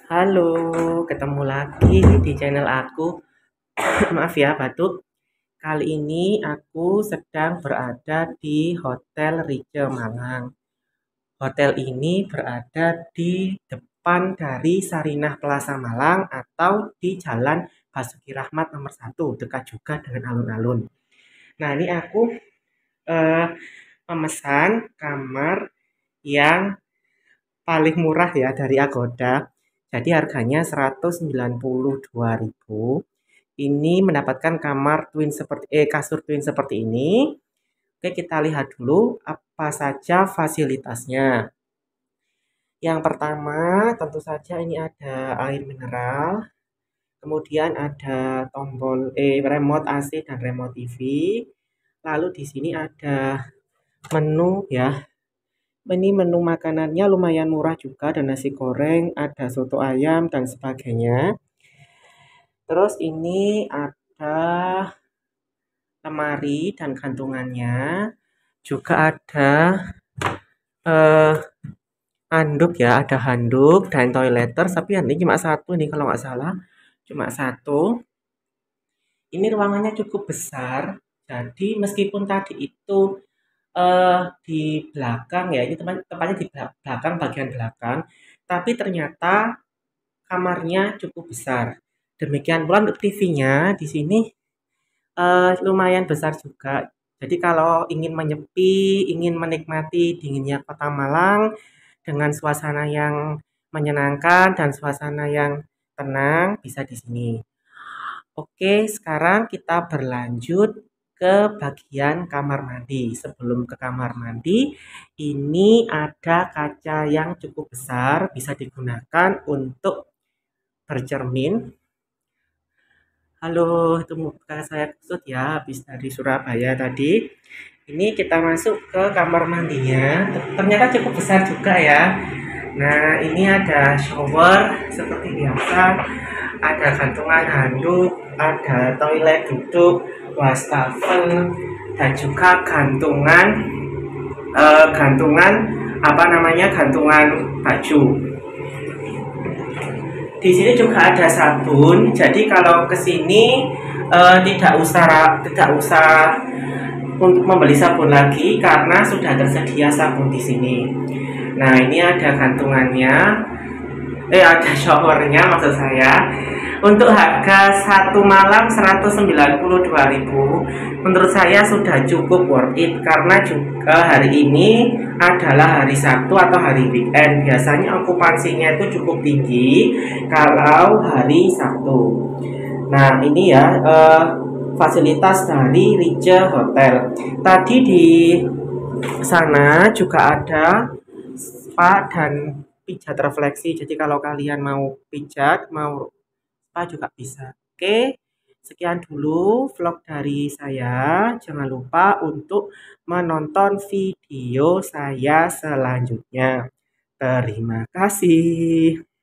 Halo, ketemu lagi di channel aku. Maaf ya, batuk. Kali ini aku sedang berada di Hotel Riche Malang. Hotel ini berada di depan dari Sarinah Plaza Malang atau di Jalan Basuki Rahmat nomor 1, dekat juga dengan alun-alun. Nah, ini aku eh, memesan kamar yang paling murah ya dari Agoda. Jadi harganya 192.000. Ini mendapatkan kamar twin seperti kasur twin seperti ini. Oke, kita lihat dulu apa saja fasilitasnya. Yang pertama, tentu saja ini ada air mineral, kemudian ada tombol remote AC dan remote TV. Lalu di sini ada menu ya. Ini menu makanannya lumayan murah juga, ada nasi goreng, ada soto ayam dan sebagainya. Terus ini ada lemari dan gantungannya. Juga ada eh, handuk ya, ada handuk dan toiletter. Tapi ini cuma satu nih kalau nggak salah, cuma satu. Ini ruangannya cukup besar. Jadi meskipun tadi itu di belakang ya, ini tempatnya di belakang bagian belakang, tapi ternyata kamarnya cukup besar. Demikian pula untuk TV-nya di sini lumayan besar juga. Jadi kalau ingin menyepi, ingin menikmati dinginnya Kota Malang dengan suasana yang menyenangkan dan suasana yang tenang, bisa di sini. Oke, sekarang kita berlanjut ke bagian kamar mandi. Sebelum ke kamar mandi, ini ada kaca yang cukup besar, bisa digunakan untuk bercermin. Halo, itu muka saya kusut ya, habis dari Surabaya tadi. Ini kita masuk ke kamar mandinya. Ternyata cukup besar juga ya. Nah, ini ada shower seperti biasa, ada gantungan handuk, ada toilet duduk, wastafel, dan juga gantungan apa namanya gantungan baju. Di sini juga ada sabun, jadi kalau ke sini tidak usah untuk membeli sabun lagi karena sudah tersedia sabun di sini. Nah, ini ada gantungannya, ada showernya maksud saya. Untuk harga satu malam 192.000, menurut saya sudah cukup worth it karena juga hari ini adalah hari Sabtu atau hari weekend. Biasanya okupansinya itu cukup tinggi kalau hari Sabtu. Nah, ini ya fasilitas dari Riche Hotel. Tadi di sana juga ada spa dan pijat refleksi. Jadi kalau kalian mau pijat, mau spa juga bisa. Oke, sekian dulu vlog dari saya. Jangan lupa untuk menonton video saya selanjutnya. Terima kasih.